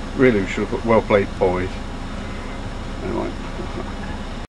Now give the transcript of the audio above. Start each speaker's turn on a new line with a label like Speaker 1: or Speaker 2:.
Speaker 1: Really, we should have put well played, boys.